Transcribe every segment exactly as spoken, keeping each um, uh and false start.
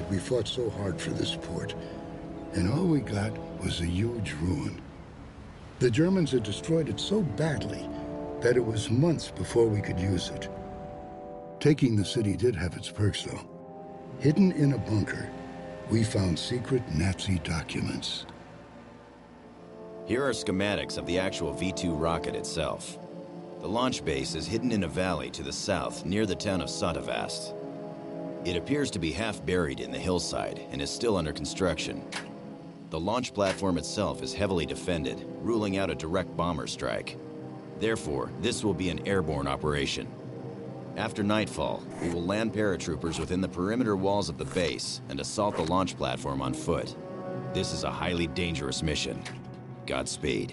we fought so hard for this port, and all we got was a huge ruin. The Germans had destroyed it so badly that it was months before we could use it. Taking the city did have its perks, though. Hidden in a bunker, we found secret Nazi documents. Here are schematics of the actual V two rocket itself. The launch base is hidden in a valley to the south near the town of Sottevast. It appears to be half buried in the hillside and is still under construction. The launch platform itself is heavily defended, ruling out a direct bomber strike. Therefore, this will be an airborne operation. After nightfall, we will land paratroopers within the perimeter walls of the base and assault the launch platform on foot. This is a highly dangerous mission. Godspeed.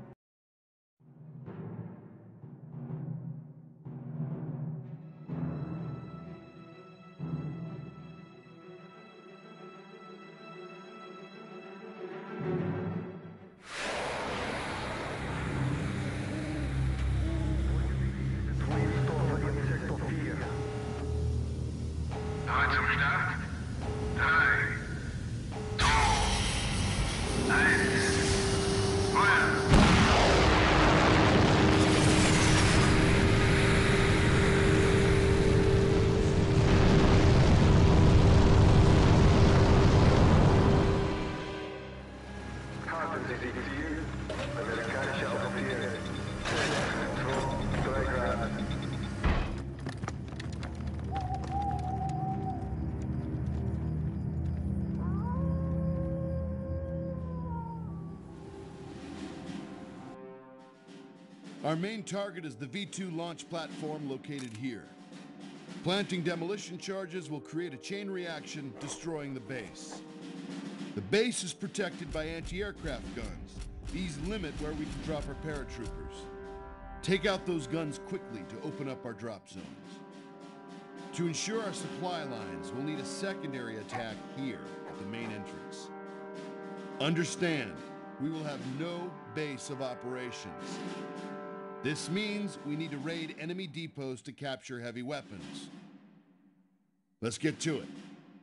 Our main target is the V two launch platform located here. Planting demolition charges will create a chain reaction, destroying the base. The base is protected by anti-aircraft guns. These limit where we can drop our paratroopers. Take out those guns quickly to open up our drop zones. To ensure our supply lines, we'll need a secondary attack here at the main entrance. Understand, we will have no base of operations. This means we need to raid enemy depots to capture heavy weapons. Let's get to it.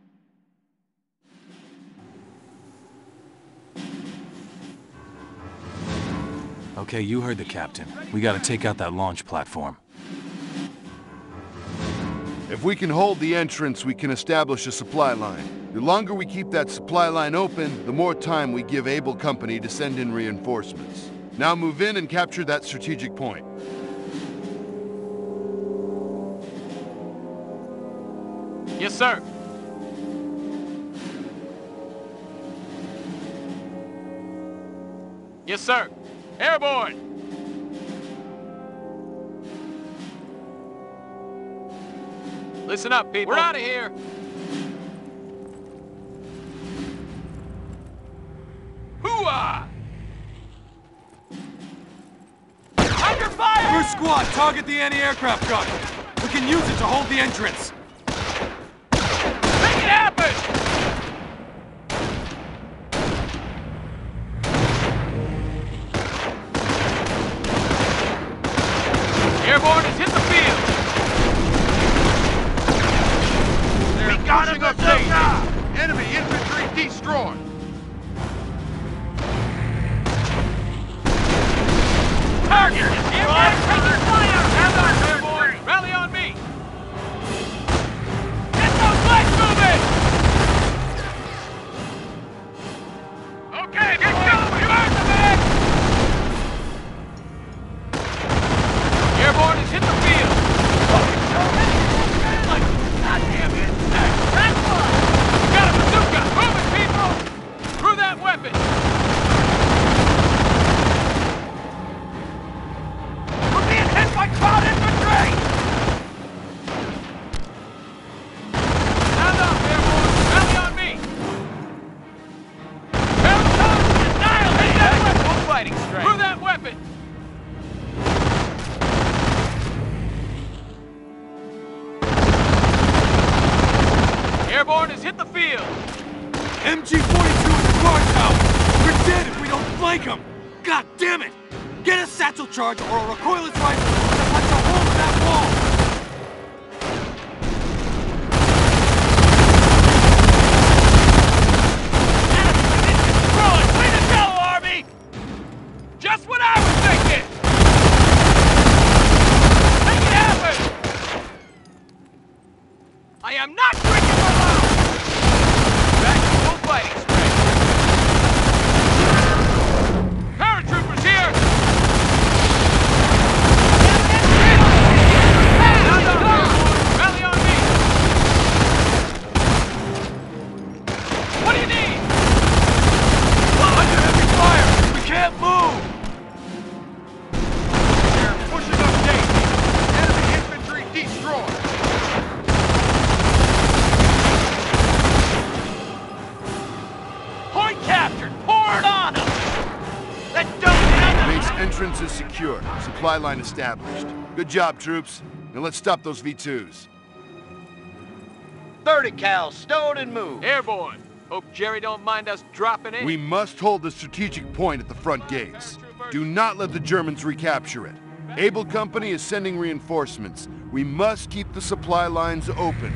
Okay, you heard the captain. We gotta take out that launch platform. If we can hold the entrance, we can establish a supply line. The longer we keep that supply line open, the more time we give Able Company to send in reinforcements. Now move in and capture that strategic point. Yes, sir. Yes, sir. Airborne! Listen up, people. We're out of here. Hoo-ah! Under fire! First squad, target the anti-aircraft gun. We can use it to hold the entrance. Make it happen! Airborne has hit the field. They're we got him update. Enemy infantry destroyed. Target! Airborne, take your fire! Have on, Airborne! Rally on me! Get those legs moving! Okay, get going! You earned the man! Airborne has hit the field! God damn it! That's one! Got a bazooka! Move it, people! Through that weapon! We're being hit by crowd infantry! Stand up, Airborne! Rally on me! Peloton, annihilate that weapon! Full fighting strength! Through that weapon! Airborne has hit the field! M G forty-two is a guard tower! We're dead if we don't flank them! God damn it! Get a satchel charge or a recoilless rifle to punch a hole in that wall! Supply line established. Good job, troops. Now let's stop those V twos. thirty cal, stowed and moved. Airborne. Hope Jerry don't mind us dropping in. We must hold the strategic point at the front gates. Do not let the Germans recapture it. Able Company is sending reinforcements. We must keep the supply lines open.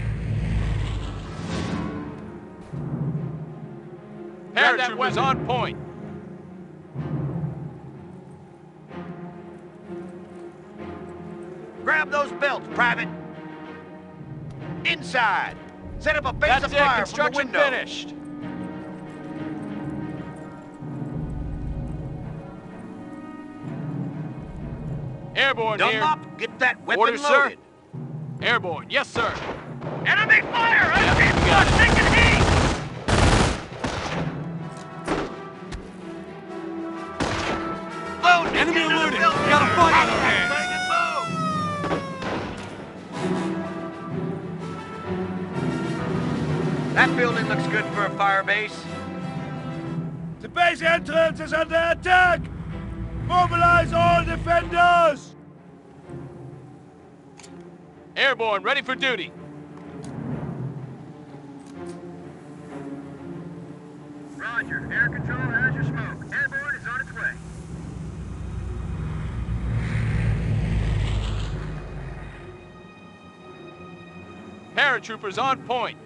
Paratroopers on point. Grab those belts, Private. Inside. Set up a base That's of it. fire from the Construction window. finished. Airborne here. Dunlop, get that weapon Order, sir. loaded. Airborne, yes, sir. Enemy fire! Yeah, Enemy we got fire! it. Taking heat! Load! Enemy Get to the alerted. building. We got a fight on our hands. Bang and move. That building looks good for a fire base. The base entrance is under attack! Mobilize all defenders! Airborne, ready for duty. Roger. Air control has your smoke. Airborne is on its way. Paratroopers on point.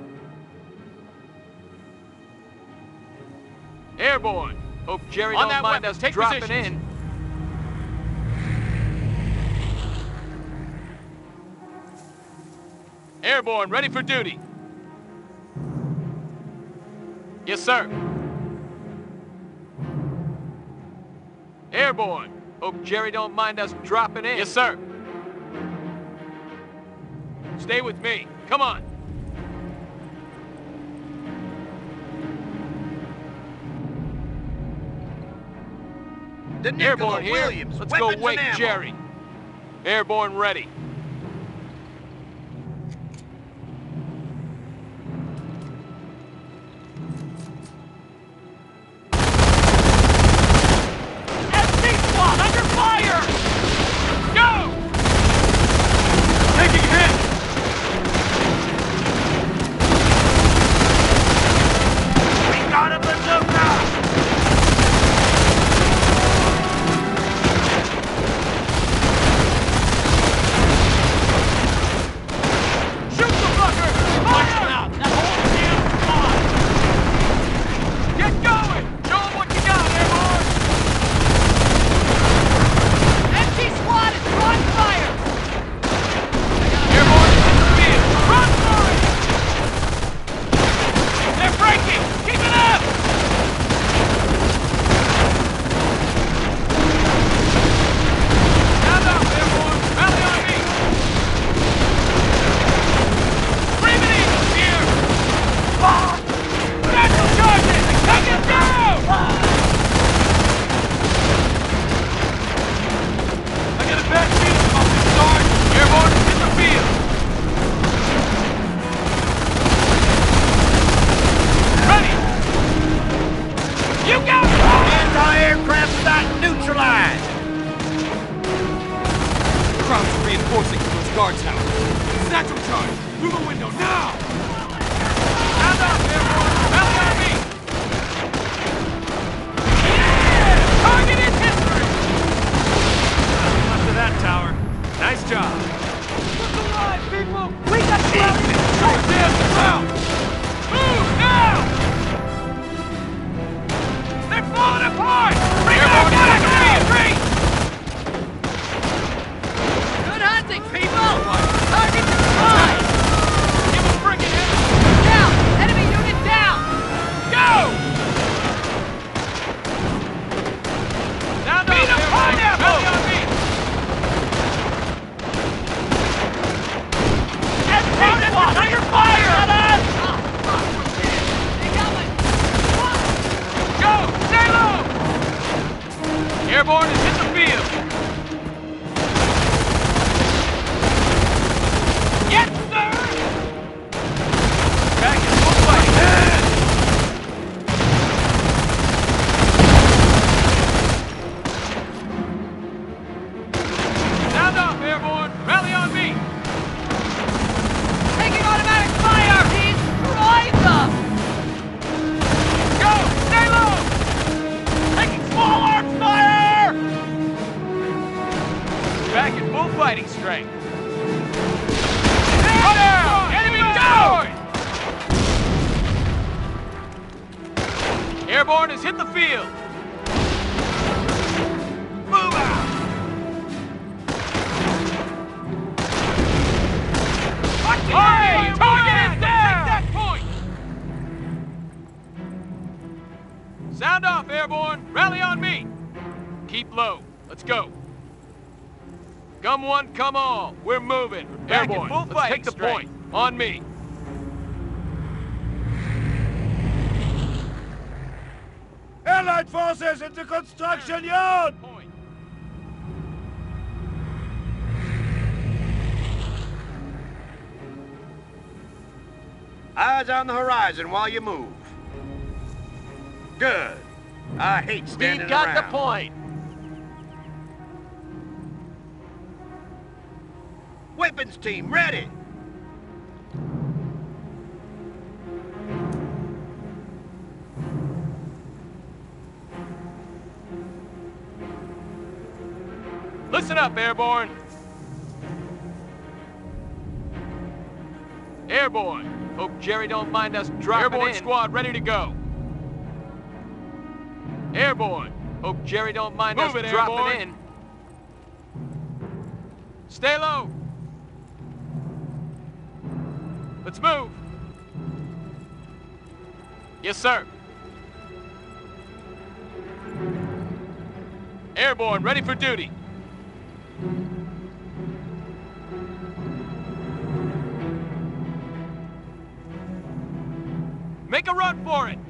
Airborne. Hope Jerry On don't that mind weapon, us take dropping positions. in. Airborne, ready for duty. Yes, sir. Airborne. Hope Jerry don't mind us dropping in. Yes, sir. Stay with me. Come on. The Nicola Airborne here. Williams. Let's go weapons wake and ammo. Jerry. Airborne ready. S C SWAT under fire! Go! Taking hit! We got a bazooka! Shoot the fucker! Fire! Out. That whole damn squad! Get going! Show 'em what you got, Airborne! M T squad is on fire! Airborne is in the field! Run for it! They're breaking! Keep it up! Stand up, Airborne! Rally on me! Freeman Eagles here! Natural charges! Take it down! I got a bad feeling about this, Sarge! Airborne is in the field! Ready! You got it! Anti-aircraft sight neutralized! Crowds are reinforcing from those guard towers. Satchel charge! Through the window, now! Stand up, Airborne! Rally on me! Yeah! Target is history! Left of that tower. Nice job. Look alive, people! We got Short down the ground! Move now! They're falling apart! Bring it up back! Retreat! Good hunting, people! Target destroyed! Give them friggin' hit! Down! Enemy unit down! Go! Down, down, Airborne! Rally on me! S C SWAT under fire! They got my... Go! Stay low! Airborne is in the field! Yes, sir! Back in full fight! strength. Go down! Enemy down! Airborne has hit the field. Move out! Hey, target is down! Take that point! Sound off, Airborne. Rally on me. Keep low. Let's go. Come one, come all. We're moving. Back Airborne, full let's take the strength. Point. On me. Allied forces into construction yard! Point. Eyes on the horizon while you move. Good. I hate standing Speed got around. the point. Weapons team ready. Listen up, Airborne. Airborne. Hope Jerry don't mind us dropping Airborne in. Squad ready to go. Airborne. Hope Jerry don't mind Move us it, dropping Airborne. In. Stay low. Let's move. Yes, sir. Airborne, ready for duty. Make a run for it.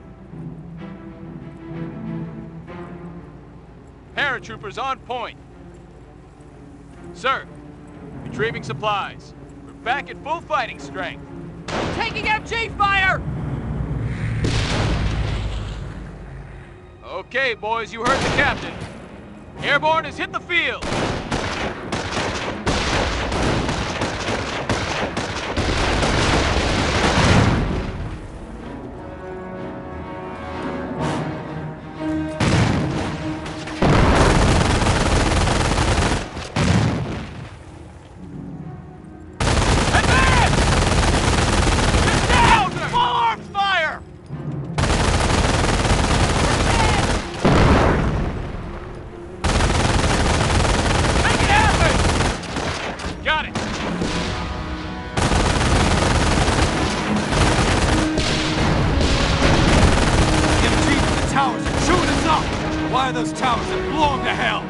Paratroopers on point. Sir, retrieving supplies. We're back at full fighting strength. Taking M G fire! Okay, boys, you heard the captain. Airborne has hit the field. Fire those towers and blow them to hell!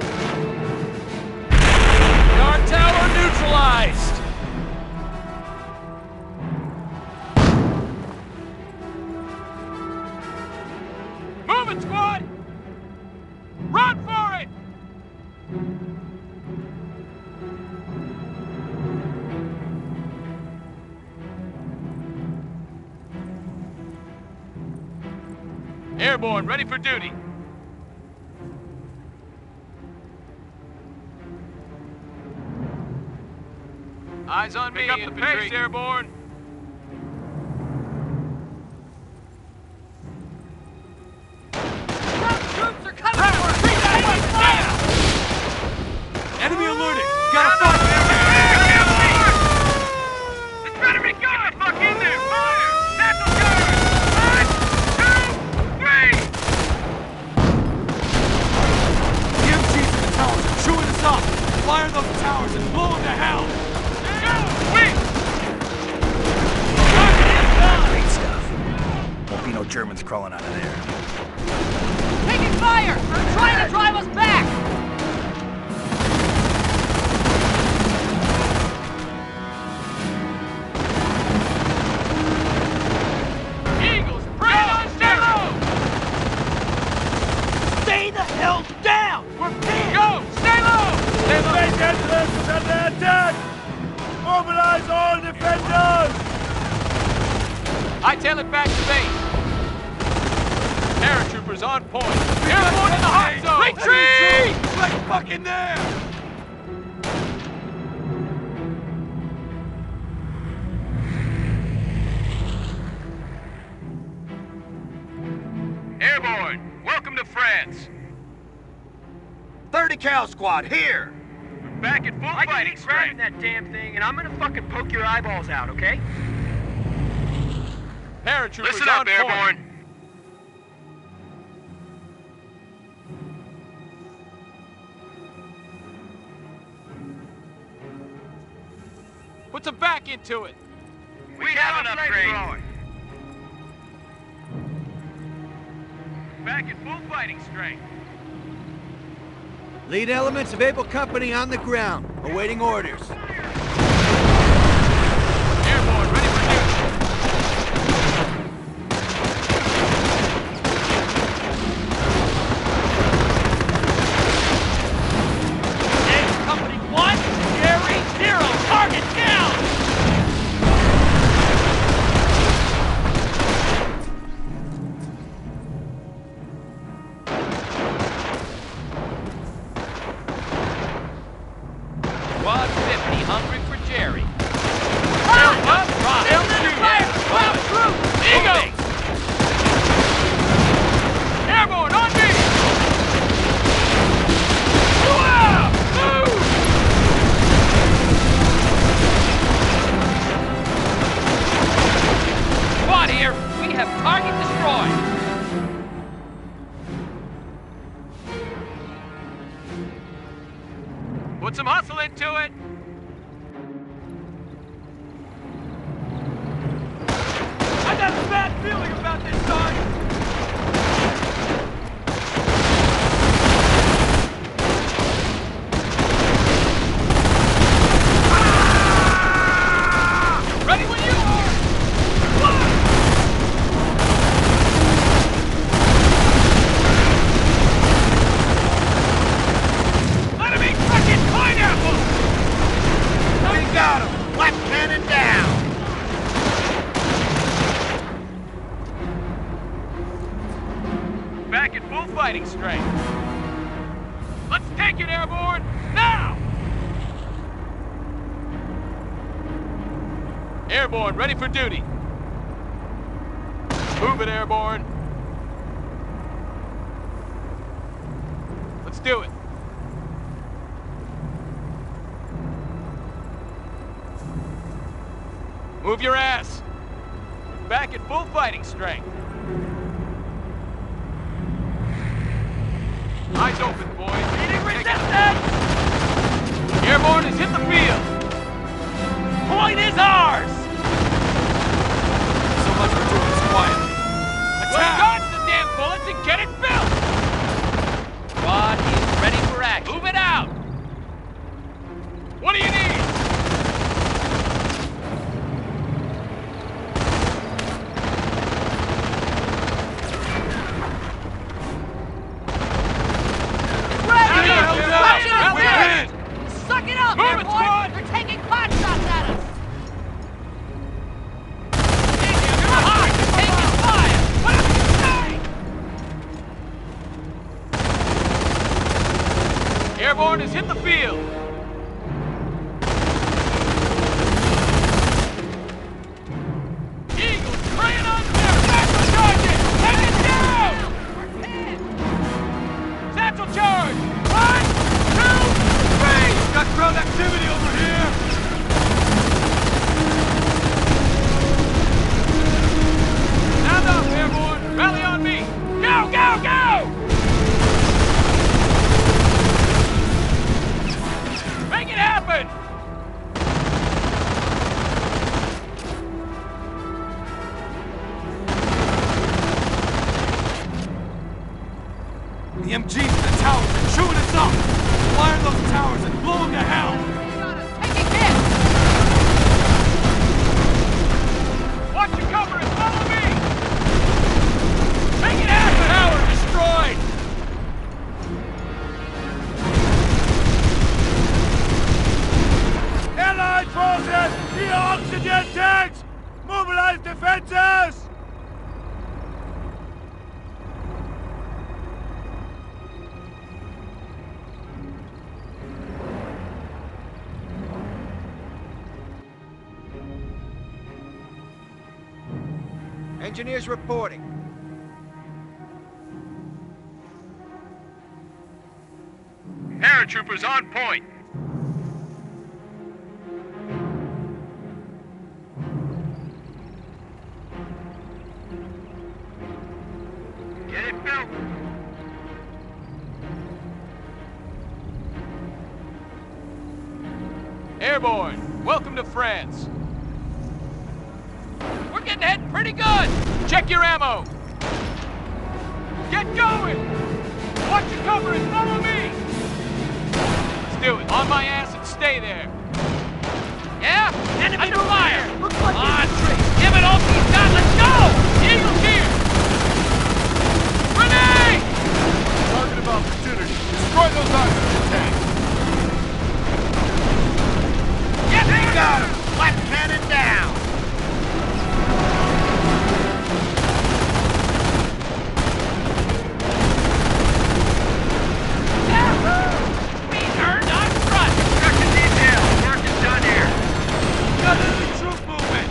Guard tower neutralized! Move it, squad! Run for it! Airborne, ready for duty. Eyes on me, pick up the pace, Airborne. Troops are coming for us! Enemy alerted! Gotta fight! It's better be good! Get the fuck in there! Fire! National Guard! One, two, three! The M Gs in the towers are chewing us up! Fire those towers and blow them to hell! Great stuff. Won't be no Germans crawling out of there. Taking fire! They're trying to drive us back! Eagles, bring on down! Stay the hell down! We're pinned! Go! Stay low! Stay low! Base entrance is under attack! Mobilize all defenders! Hightail it back to base. Paratroopers on point. Airborne in the hot zone! Retreat! Right fucking there! Airborne, welcome to France. thirty cal squad, here! Back at full I fighting keep grabbing strength. that damn thing, and I'm gonna fucking poke your eyeballs out, okay? Paratroopers Listen up, on Airborne. point. Put some back into it. We have an upgrade. Back at full fighting strength. Lead elements of Able Company on the ground, awaiting orders. Airborne, ready for duty. Able Company one, Jerry zero, target down! Squad fifty, hungry for Jerry. Ah! Up, drop. Listen to the fire! Ground troops! Moving. Airborne, on me! Wow! Move! Squad here, we have target destroyed. Put some hustle into it. I got a bad feeling about this, son. Ready when you are. Let him eat fucking pineapple! We got him! Left cannon down! Back at full fighting strength. Let's take it, Airborne! Now! Airborne, ready for duty. Move it, Airborne. Let's do it. Move your ass. Back at full fighting strength. Eyes open, boys. Meeting resistance! Airborne has hit the field. Point is ours! So much for doing this quietly. Let's dodge the damn bullets and get it built! Squad is ready for action. Move it out! What do you need? Ready! Hell no! Watch out, We're man! in! Suck it up, Move it, Airborne! squad! They're taking pot shots at us! You're hot! Taking fire! What did you say? Airborne has hit the field. Eagles spraying on there! Satchel charges! Take it down! Satchel charge! One, two, three! Got ground activity over here! Stand up, Airborne! Rally on me! Go, go, go! Make it happen! The M Gs in the towers are chewing us up! Fire those towers and blow them to hell! Taking hits! Watch your cover and follow me! Make it happen, Howard! Destroyed! Allied forces! The oxygen tanks! Mobilize defenses! Engineers reporting. Paratroopers on point. Airborne, welcome to France. We're getting hit pretty good. Check your ammo. Get going. Watch your cover and follow me. Let's do it. On my ass and stay there. Yeah? Enemy fire. Looks like on, give it all he's got. Let's go. Eagles here. Grenade. Target of opportunity. Destroy those oxygen tanks. Get me got him. Left cannon down. We earned our trust. Construction detail. Work is done here. Got enemy troop movement.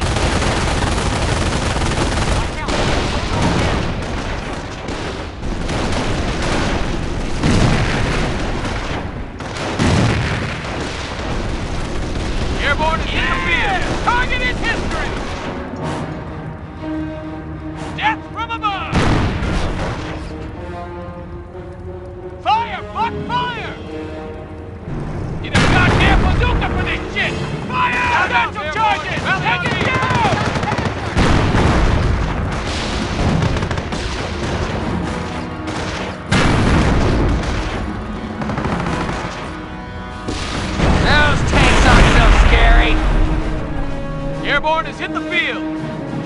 Airborne is in the field. Target is history. Death from above. Fire! Fuck fire! Need a goddamn bazooka for this shit! Fire! Satchel charges! Take it down! Those tanks aren't so scary! Airborne has hit the field!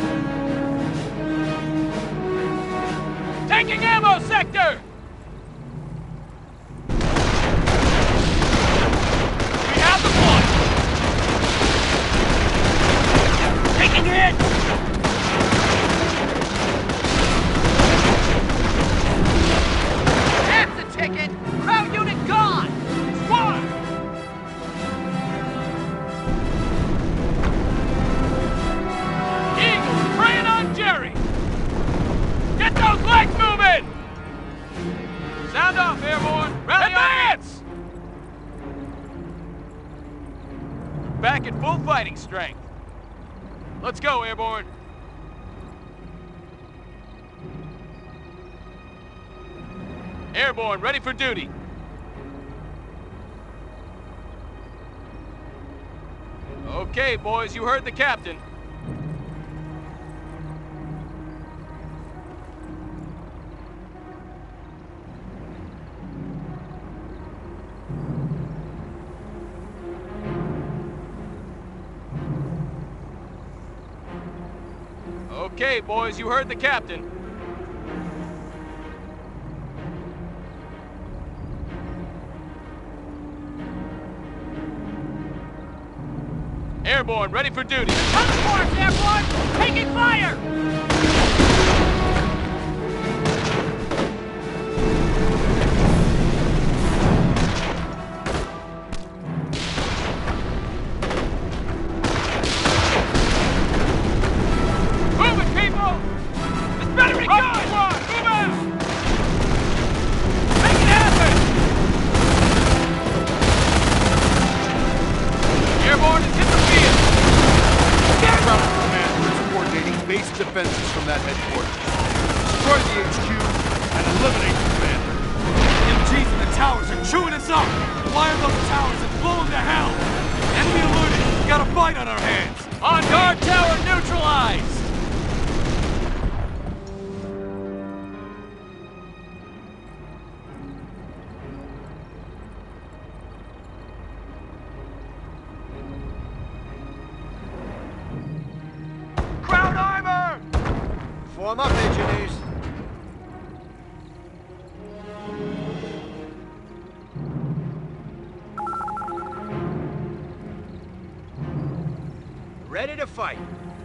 Taking ammo sector! We have the point! Taking it! That's the ticket! Crowd unit gone! Squad! Eagles preying on Jerry! Get those legs moving! Sound off, Airborne! Rally Advance! Back at full fighting strength. Let's go, Airborne. Airborne, ready for duty. Okay, boys, you heard the captain. Okay, boys, you heard the captain. Airborne, ready for duty. On course, Airborne! Taking fire! Move it, people! This better be good! Squad, move out! Make it happen! Airborne has hit the field! Ground command is coordinating base defenses from that headquarters. Destroy the H Q and eliminate the commander. M Gs in the towers are chewing us up! Wire those towers and blow them to hell! Enemy eluded! Got a fight on our hands! On guard tower neutralized! Ground armor! Form up, engineers. Ready to fight.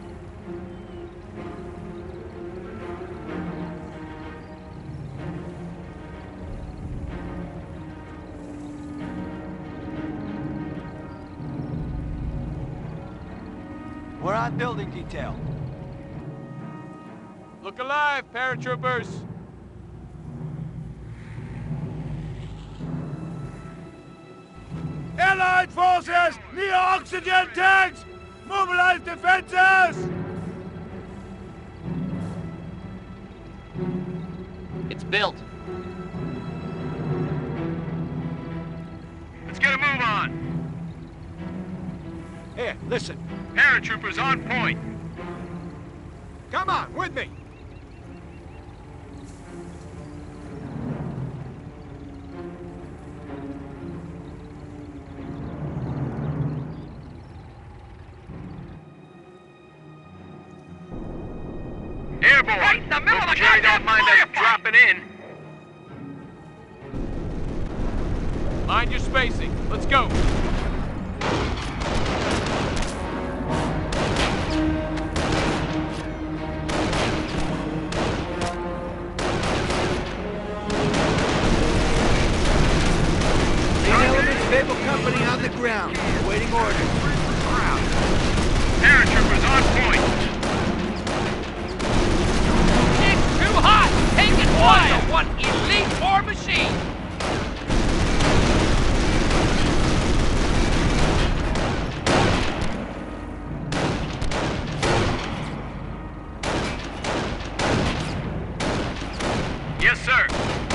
We're on building detail. Look alive, paratroopers! Allied forces near oxygen tanks! Mobilize defenses! It's built. Let's get a move on. Here, listen. Paratroopers on point. Come on, with me. Airborne. Right in the middle of a Jerry don't goddamn mind us firefight. dropping in. Mind your spacing. Let's go. Main elements, Babel Company on the ground. Awaiting orders. Paratroopers on point. It's too hot! Taking fire! One elite war machine! Yes, sir.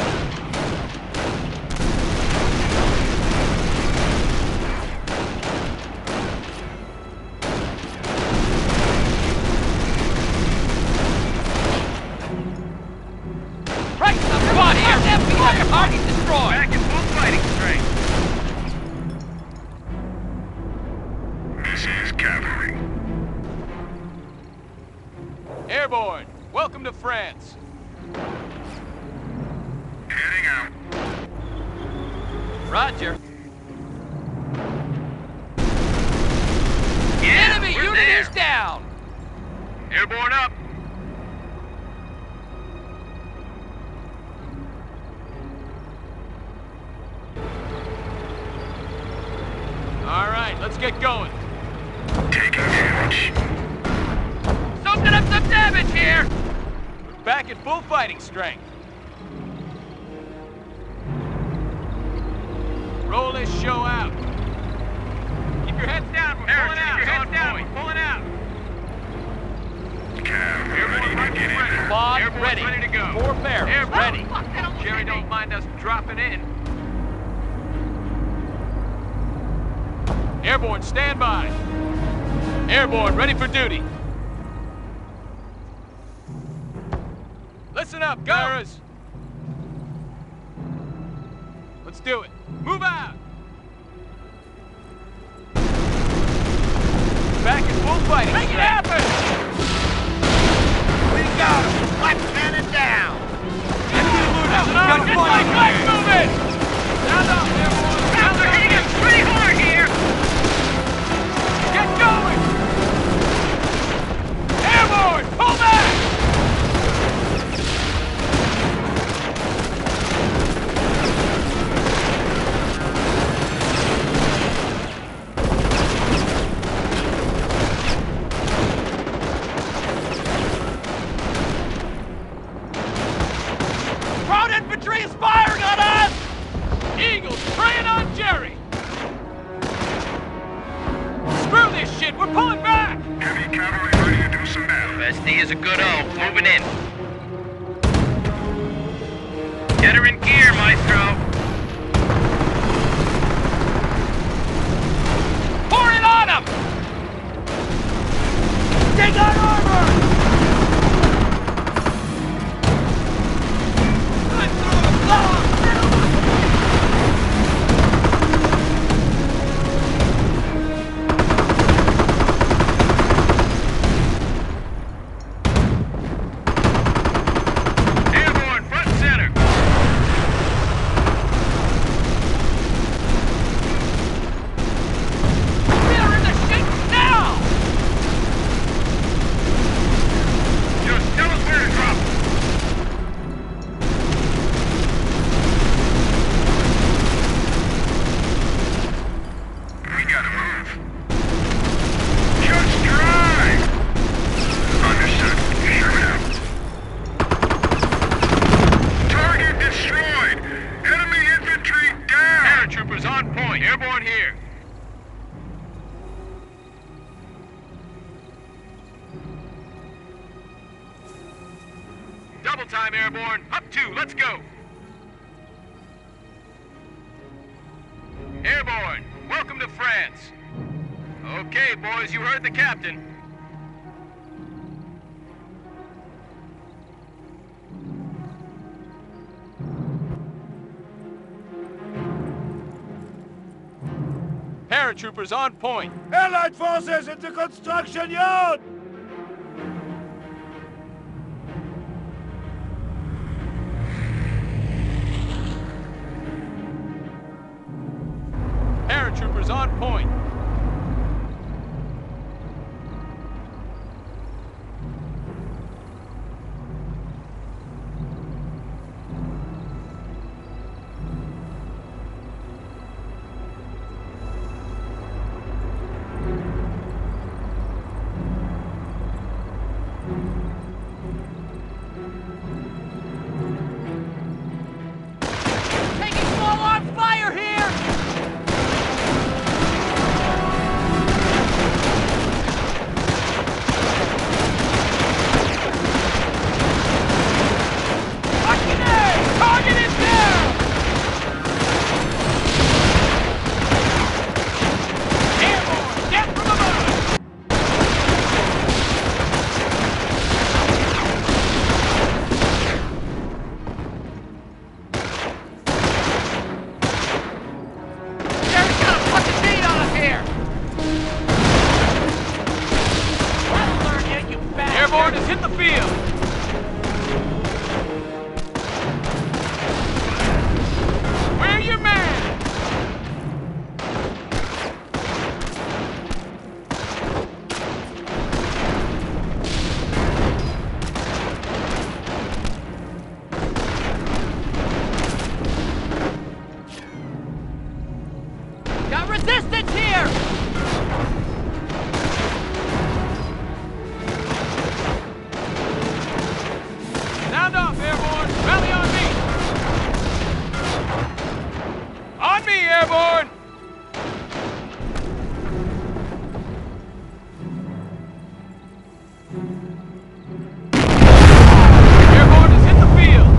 Right in the front here! F B I target destroyed! Back in full fighting strength. This is cavalry. Airborne, welcome to France. Heading out. Roger. Yeah, Enemy we're unit there. is down! Airborne up. All right, let's get going. Taking damage. Soaking up some damage here! We're back at full fighting strength. Roll this show out. Keep your heads down. We're pulling out. Keep your heads down. We're pulling out. Cav, ready to get in there. Bob, Airborne's ready. ready to go. Four barrels, Airborne. ready. Fuck, that almost Jerry hit me. don't mind us dropping in. Airborne, stand by. Airborne, ready for duty. Listen up, gunners. Let's do it. Move out. Back in full fighting. Make it strength. happen! We got him! Left cannon down! Got Get my flank moving! Sound off, Airborne. Sounds are hitting us pretty hard here. Get going! Airborne, pull back! Ground infantry is firing on us! Eagles preying on Jerry! Screw this shit, we're pulling back! Heavy cavalry ready to do some damage. S D is a good O. Moving in. Get her in gear, Maestro. Pour it on them! Take on armor! I'm through the floor! Airborne, front and center. We're in the shit now! Just tell us where to drop. We gotta move. Just drive! Understood. Shoot out. Target destroyed! Enemy infantry down! Paratroopers on point. Airborne here. Double time, Airborne. Up two, let's go. Airborne, welcome to France. Okay, boys, you heard the captain. Paratroopers on point. Allied forces in the construction yard! Paratroopers on point. Taking small arms fire here! Target is down! Airborne, get from above! Jerry's got a fucking beat on us here! That'll learn you, you bastard! Airborne has hit the field. Where your man? Got resistance here! Sound off, Airborne. Rally on me. On me, Airborne. Airborne has hit the field.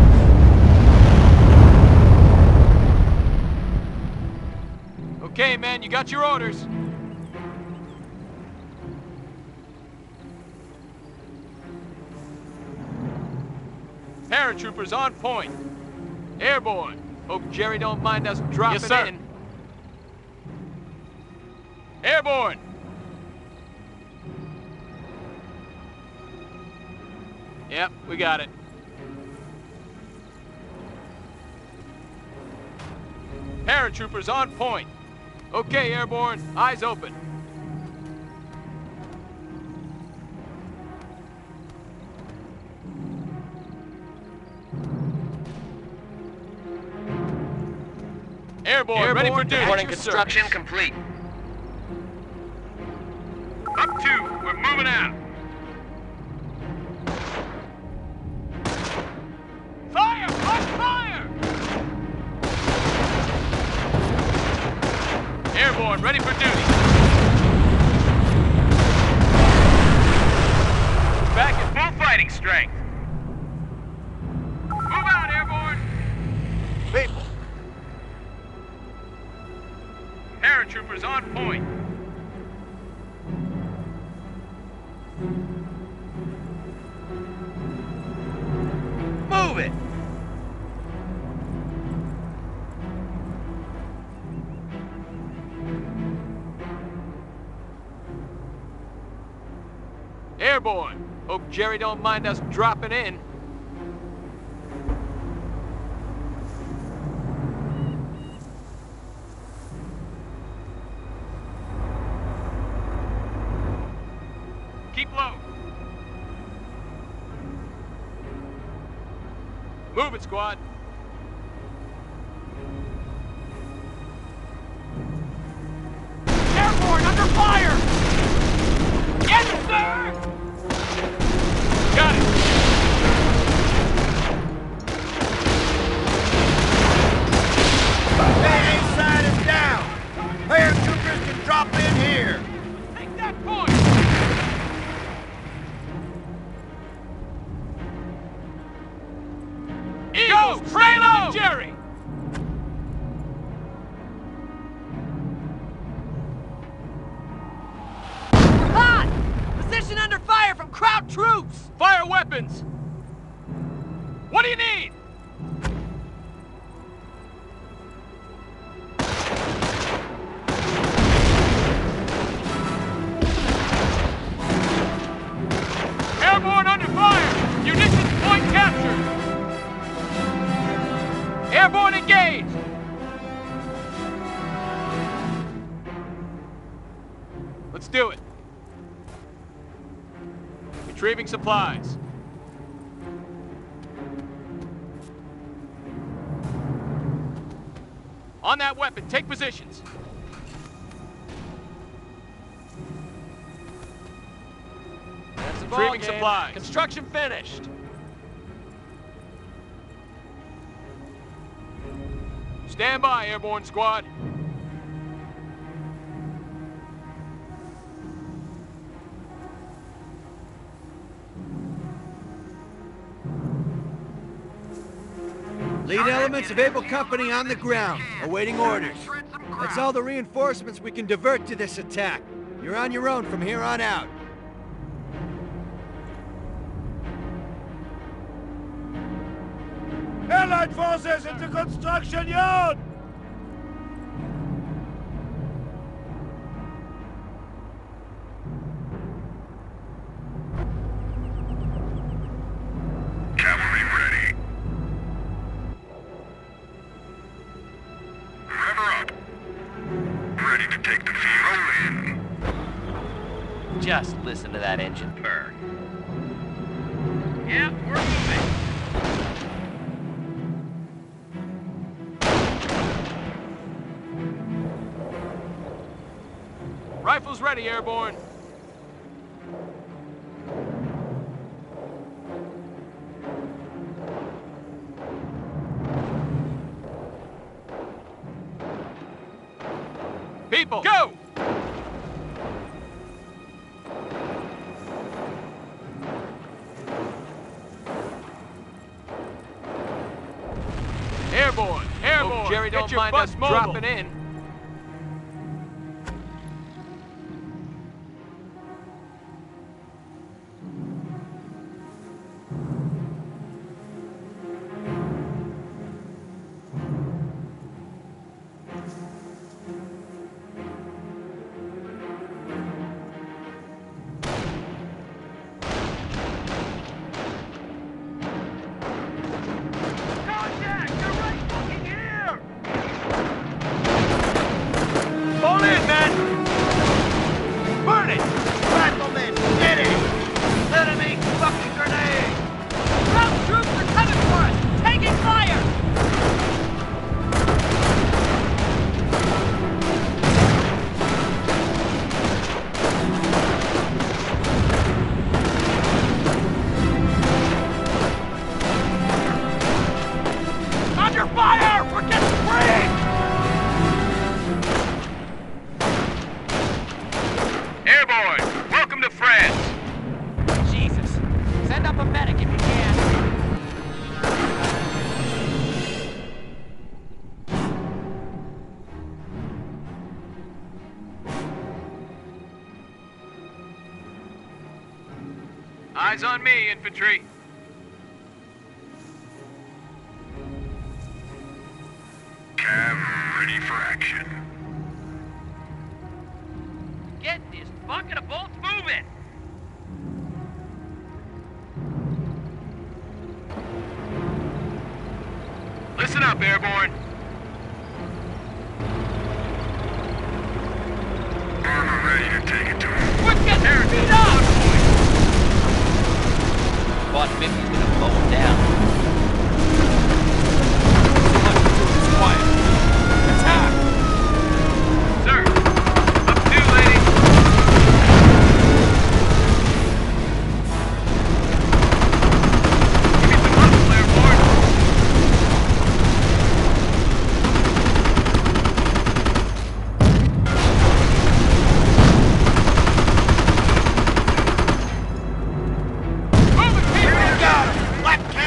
Okay, man, you got your orders. Paratroopers on point. Airborne. Hope Jerry don't mind us dropping Yes, sir. in. Airborne. Yep, we got it. Paratroopers on point. Okay, Airborne, eyes open. Airborne, Airborne, ready for duty. reporting At your construction service. complete. Up two, we're moving out. Fire! On fire! Airborne, ready for duty. Back at full fighting strength. Move out, Airborne. People, Paratroopers on point. Move it! Airborne. Hope Jerry don't mind us dropping in. Keep low. Move it, squad. Airborne, under fire! Yes, sir! Got it. That A side is down! Paratroopers can drop in here! Take that point. Eagles, Go, trail trail on Jerry. troops! Fire weapons! What do you need? Airborne under fire! Munitions point captured! Airborne engaged! Let's do it. Retrieving supplies. On that weapon, take positions. That's the ball Retrieving game. supplies. Construction finished. Stand by, Airborne Squad. Lead elements of Able Company on the ground, awaiting orders. That's all the reinforcements we can divert to this attack. You're on your own from here on out. Allied forces into construction yard! Cavalry ready. Rev her up. Ready to take the field. Roll in. Just listen to that engine purr. Yeah, we're moving. Rifles ready, Airborne. People, go! Airborne, airborne. Hope Jerry Get don't your mind bus us mobile. dropping in. Contact! You're right fucking here! Fall in, men! Burn it! Riflemen, steady! Enemy fucking grenade! Ground troops are coming for us! Taking fire! Under fire! We're getting free! Airborne, welcome to France. Jesus. Send up a medic if you can. Eyes on me, infantry. Cav, ready for action. Get this bucket of bolts moving! Listen up, Airborne. Armor ready to take it to him. We're getting beat up! Boss fifty's gonna blow him down. Quiet. Attack! Sir, up two, lady. Give me some muscle, Airborne. Moving, people! Got him! Black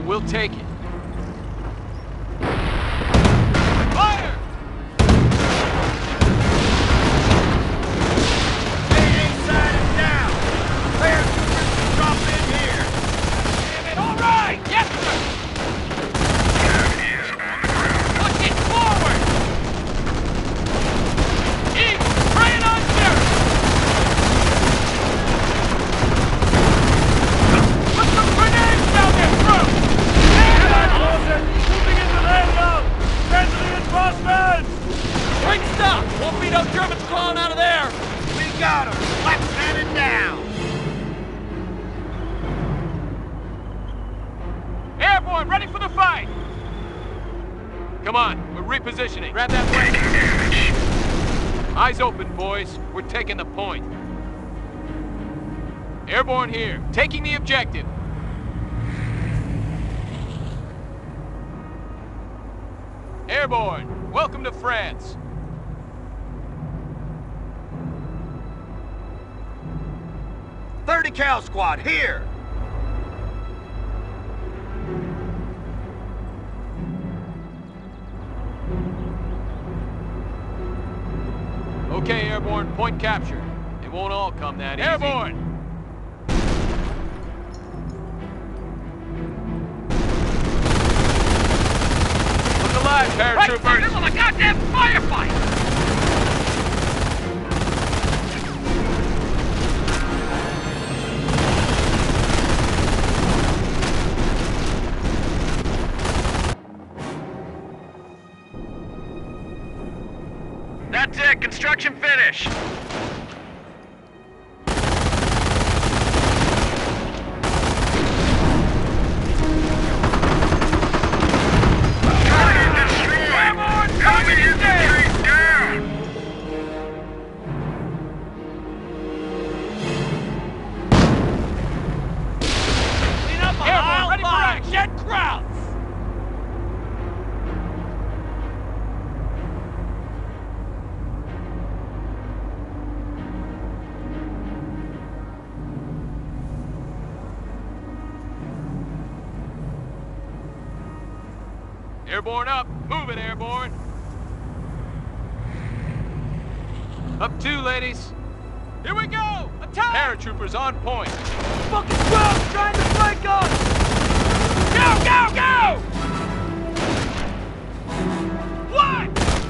but we'll take it. Fire! A A side is down. Paratroopers drop in here. Damn it, all right! Yes, sir! Push it forward! Eagle, spraying on Jerry! Put some grenades down their throat! Moving into Lando! Send reinforcements! Great stuff! Won't be no Germans crawling out of there! We got him! Let's hand it down! Airborne, ready for the fight! Come on, we're repositioning. Grab that way. Eyes open, boys. We're taking the point. Airborne here, taking the objective. Airborne, welcome to France. thirty cal squad, here! Okay, Airborne, point captured. It won't all come that easy. Airborne! Look alive, Right in the paratroopers! middle of a goddamn firefight! That's it. Construction finish. Clean up a Airborne, aisle ready for five! action. Get crowds! Airborne up. Move it, Airborne. Up two, ladies. Here we go! Attack! Paratroopers on point. Fucking crowd's trying to flank us! Go, go, go! What?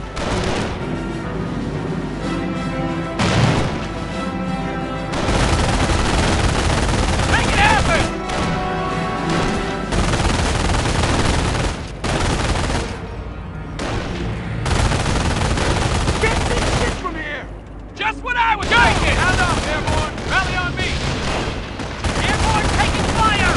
Make it happen! Get this shit from here! Just what I was thinking! Sound off, Airborne. Rally on me. Airborne taking fire!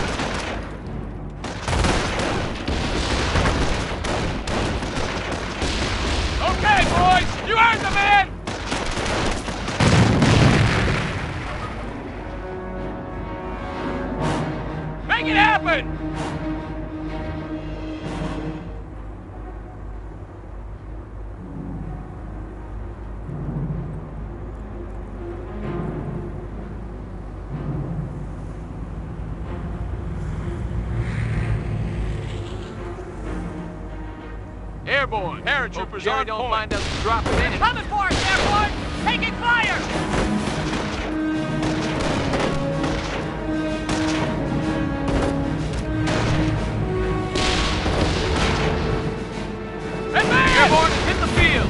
Okay, boys. You heard the man. Make it happen. Airborne. Paratroopers Jerry on don't point. mind us dropping in. Coming for us, Airborne. Taking fire! Advance! Airborne, hit the field.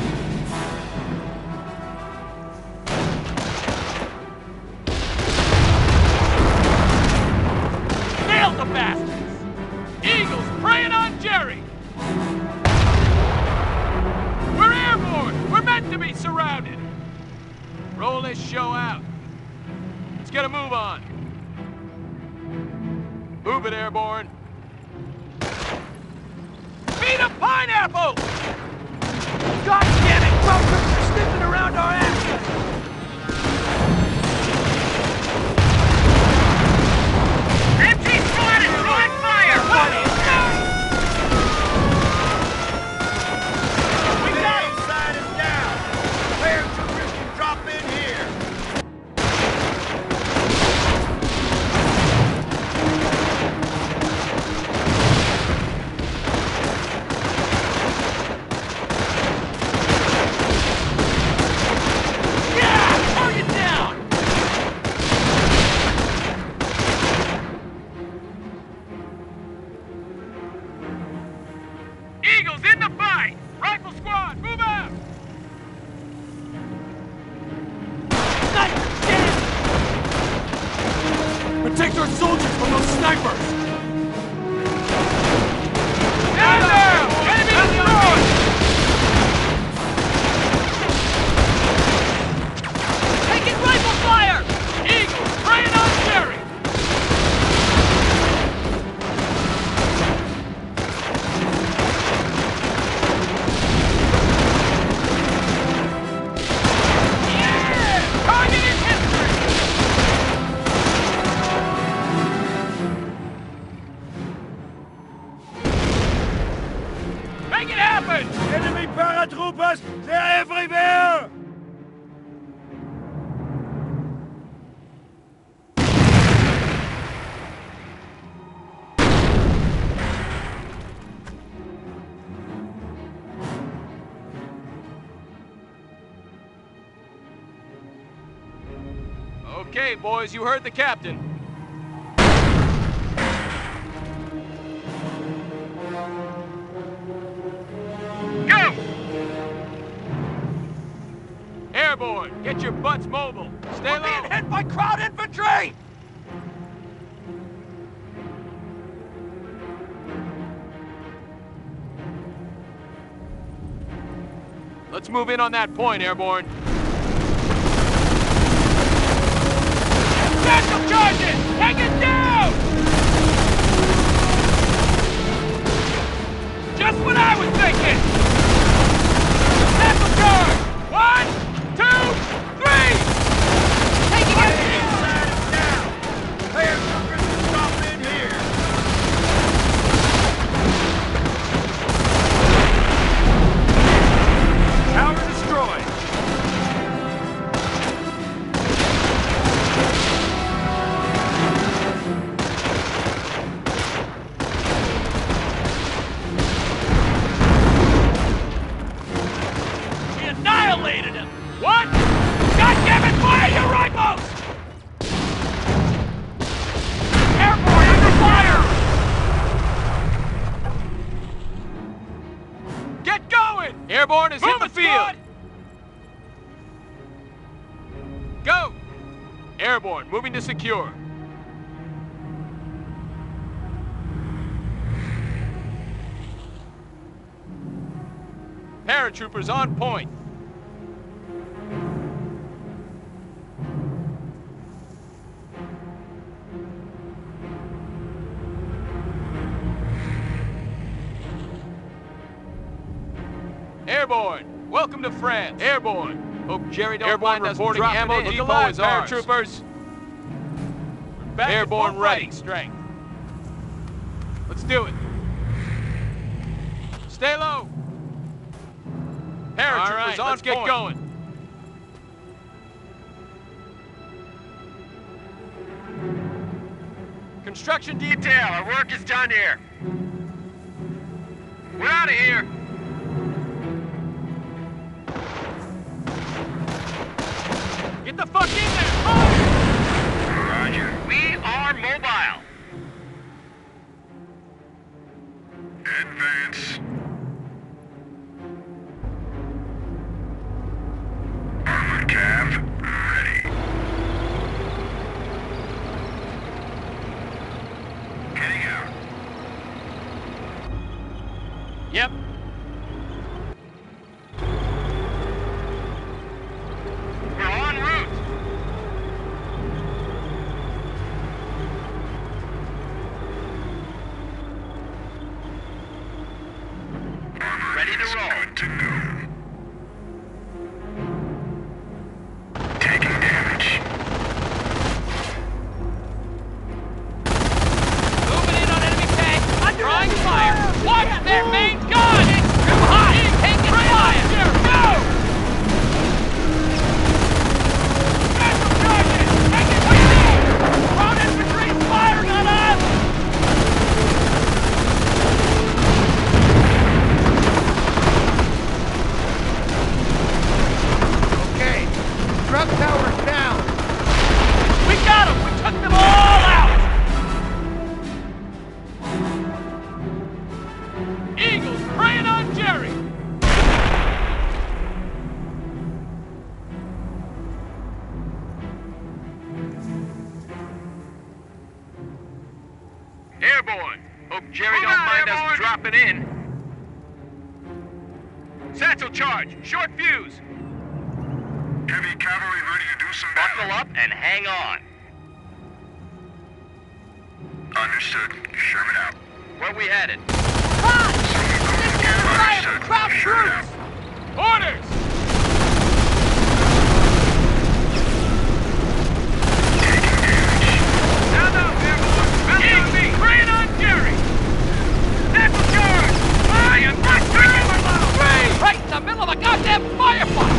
Nailed the bastards. Eagles preying on Jerry. We're airborne. We're meant to be surrounded. Roll this show out. Let's get a move on. Move it, Airborne. Feed a pineapple! God damn it! Crossers are sniffing around our asses! M G squad is throwing fire! We got him! Side is down! Paratroopers can drop in here! Protect our soldiers from those snipers! Down there! Enemy destroyed! Taking rifle fire! Eagle, spraying on Jerry! Yeah! Target is history! Make it happen! Enemy paratroopers! They're everywhere! Okay, boys, you heard the captain. Go! Airborne, get your butts mobile. Stay We're low. being hit by crowd infantry! Let's move in on that point, Airborne. Satchel charges! Take it down! Just what I was thinking! Satchel charge! One, two, three! Taking My it! inside is down! Paratroopers can stop in here! Tower destroyed. We annihilated him! What? God damn it, fire your rifles! Airborne under fire! Get going! Airborne has hit Move the it, field. squad! Go! Airborne, moving to secure. Paratroopers on point. Airborne, welcome to France. Airborne. Hope Jerry don't Airborne mind us reporting dropping ammo in. Look Depot alive, is ours. paratroopers. Back at Airborne full ready. fighting strength. Let's do it. Stay low. Paratroopers All right, on let's get point. going. Construction detail. Detail, our work is done here. We're out of here. Get the fuck in there. Fire! Roger. We are mobile. Advance. Armored Cav, ready. Heading out. Yep. We're en route. Ready to roll. Good to go. Taking damage. Moving in on enemy tank! Under Drawing enemy fire. Watch their main gun. Airborne. Hope Jerry don't mind us dropping in. Satchel charge. Short fuse. Heavy cavalry ready to do some damage. Buckle up and hang on. Understood. Sherman out. Where we headed? Hot! This is fire! Crowd troops! Orders! Now, now, Airborne! Rally on me! Praying on Jerry! Satchel charge! I am not turning my load! Right in the middle of a goddamn firefight!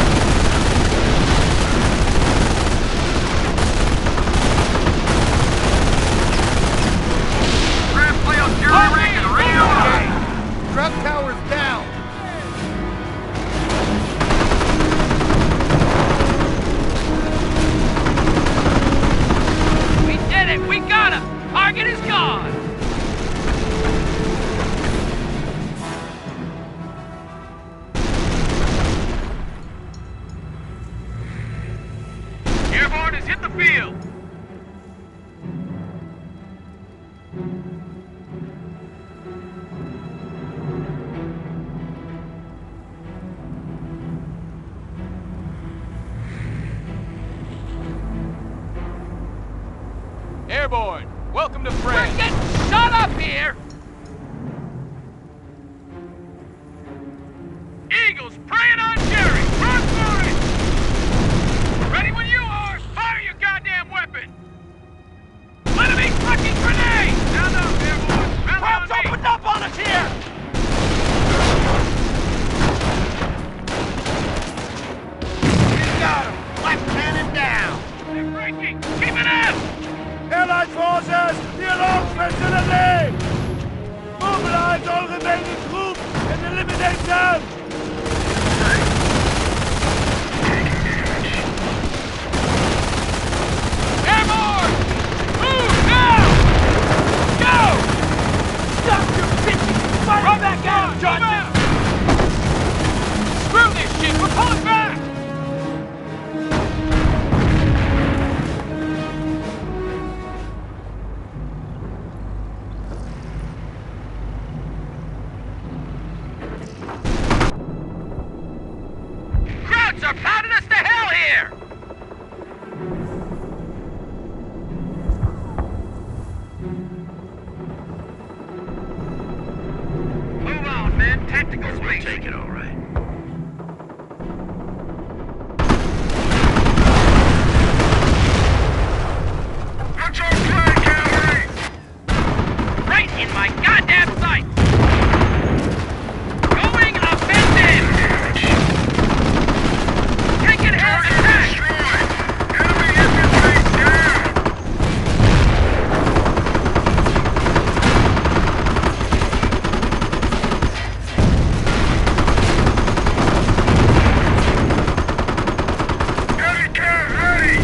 Grab play on Jerry Reagan! Reload! Truck tower's down! We did it! We got him! Target is gone! Airborne has hit the field! Airborne, welcome to We're France. getting shut up here! Eagles preying on Jerry! Run for it! Ready when you are! Fire your goddamn weapon! Enemy fucking grenade! Down up, Airborne! Rally Crowd's on me! opened up on us here! We got him! Left cannon down! They're breaking! Keep it up! Allied forces! The alarm facility! Mobilize all remaining troops and eliminate them! Airborne! Move now! Go! Stop your bitching! Fire back at him, Johnson! Screw this shit! We're pulling back! Krauts are pounding us to hell here! Move on, men. Tactical space. We'll take it all right. Watch our flag, cavalry! Right in my goddamn sight! Going offensive! Taking her Target attack! destroyed! Enemy infantry down! Heavy cav ready!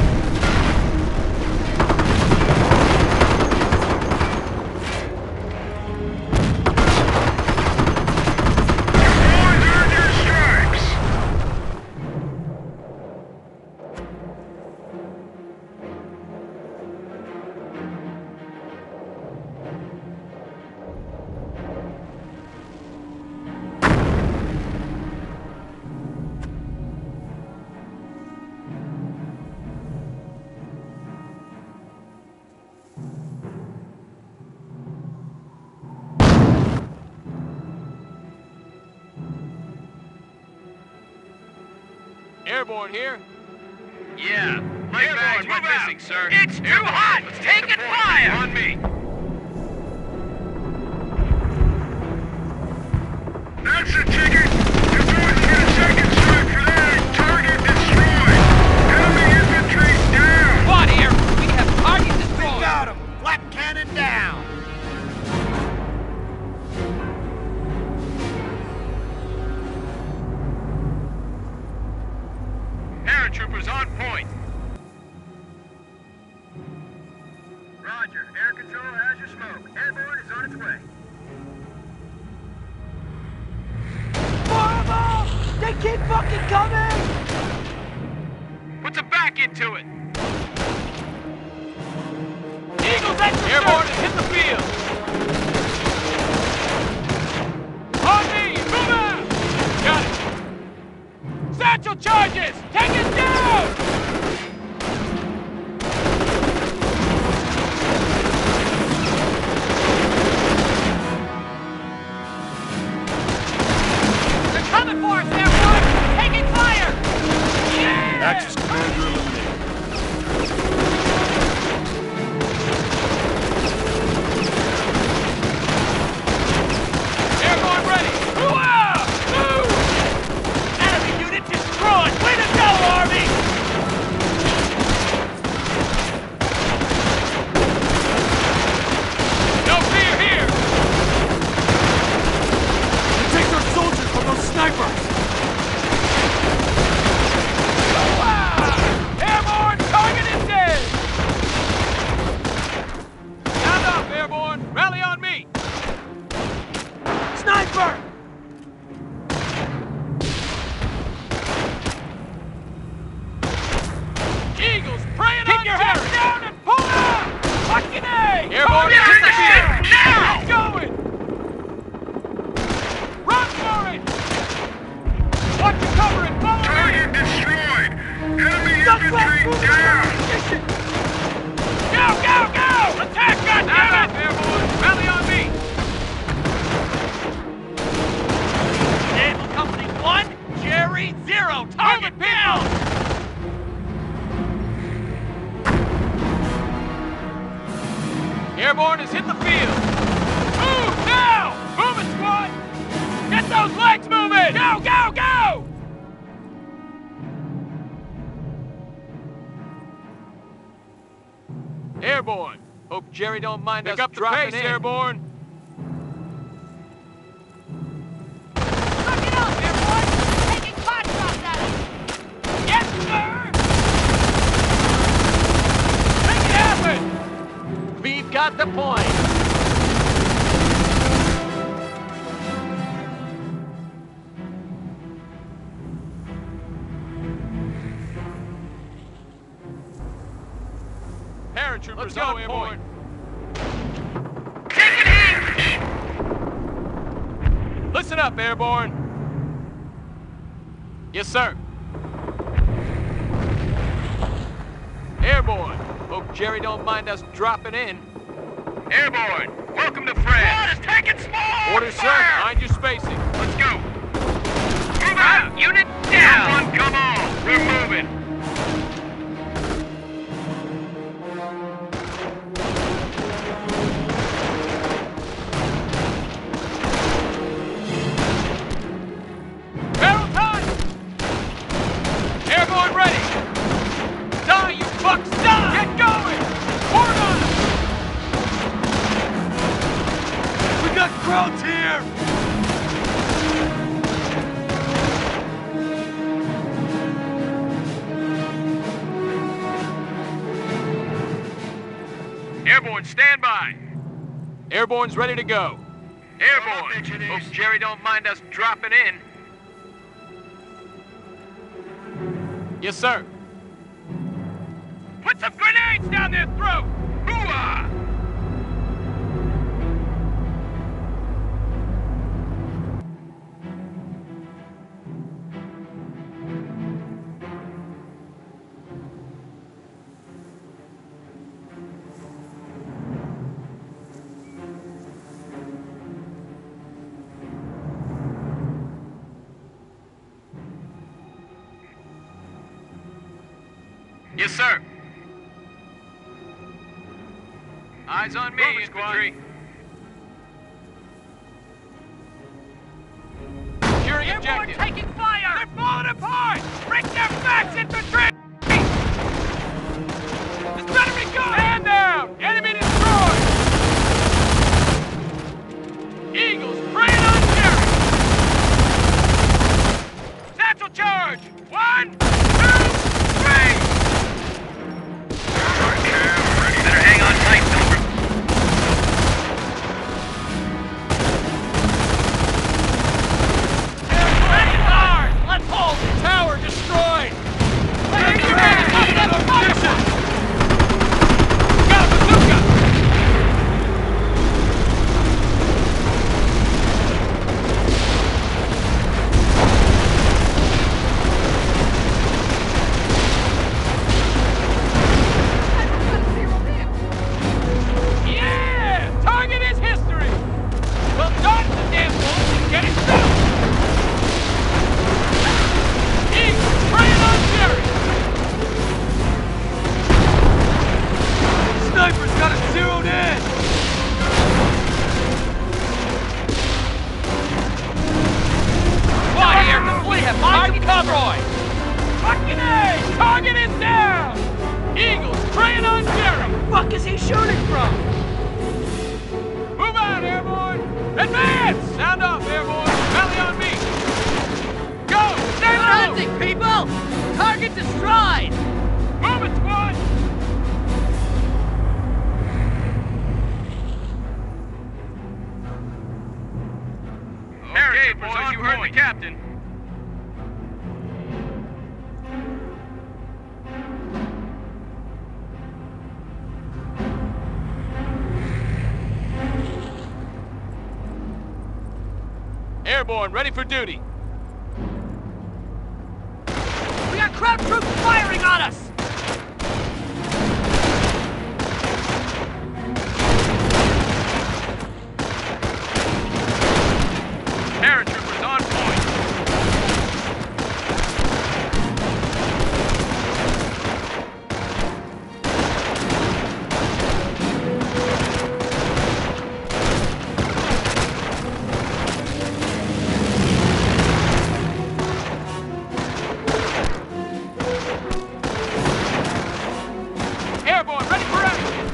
You boys earned your stripes! Airborne here? Yeah. My bags went missing, sir. It's too Airborne, hot! let's Take take it the fire! point. On me! That's the ticket! You're going to get a second strike for that! Target destroyed! Enemy infantry down! Squad here! We have target We destroyed! got him! Black cannon down! Paratroopers on point. Roger. Air control has your smoke. Airborne is on its way. More of them! They keep fucking coming! Put some back into it. Eagles, that's Airborne has hit the field. Satchel charges! Take it down! They're coming for us, airborne! Taking fire! Yeah! Axis commander eliminated. Airborne ready! Hoo-ah! Move! Enemy unit destroyed! Way to go, Army! No fear here! It takes our soldiers from those snipers! Hoo-ah! Airborne, target is dead! Sound off, airborne! Rally on me! Sniper! Eagles praying Keep on your head down and pull out! Fucking A! Airborne, Fire hit in the the ship! ship, now! Keep going! Run for it! Watch your cover and follow Target me! destroyed! Enemy infantry down! Go, go, go! Attack, goddammit! Airborne, rally on me! Naval Company one, Jerry zero, target down! Airborne has hit the field. Move now! Move it, squad! Get those legs moving! Go, go, go! Airborne. Hope Jerry don't mind Pick us up dropping the pace, in. Airborne. Knock it off, airborne! Taking pot shots at us! Yes, sir! Make it happen! We've got the point. Paratroopers, let's go, airborne. Taking hit! Listen up, airborne. Yes, sir. Airborne. Hope Jerry don't mind us dropping in. Airborne, welcome to France! Squad is taking small! Orders, sir. Mind your spacing. Let's go! Move out! Unit down! One, come on! We're moving! Barrel time! Airborne ready! Die, you fucks, die! Get going! Board on them! We got crowds here! Airborne, stand by! Airborne's ready to go. Airborne, hope Jerry don't mind us dropping in. Yes, sir. Put some grenades down their throat! Hoo-ah! Yes, sir. Eyes on me, infantry. Securing Airborne objective. taking fire! They're falling apart! Break their backs, infantry! This better be good! Stand down! Enemy destroyed! Eagles praying on Jerry! Satchel charge! One, two, three! Better hang on tight, Pilgrim. Ready hard! Let's hold! Tower destroyed! Target destroyed! Move it, squad! Okay, boys, you heard the captain. Airborne, ready for duty. We got crowd troops firing on us! Paratroopers on point. Airborne, ready for action.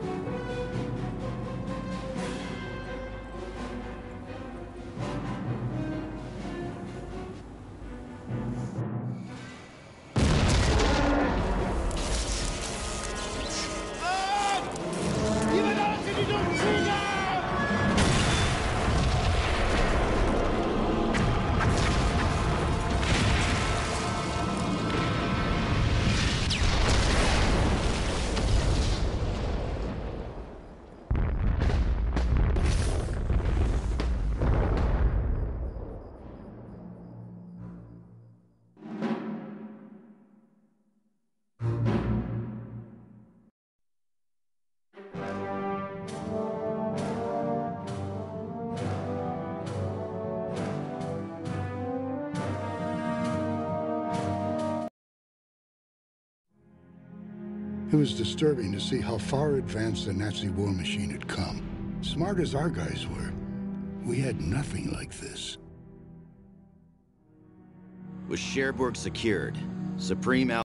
It was disturbing to see how far advanced the Nazi war machine had come. Smart as our guys were, we had nothing like this. With Cherbourg secured, Supreme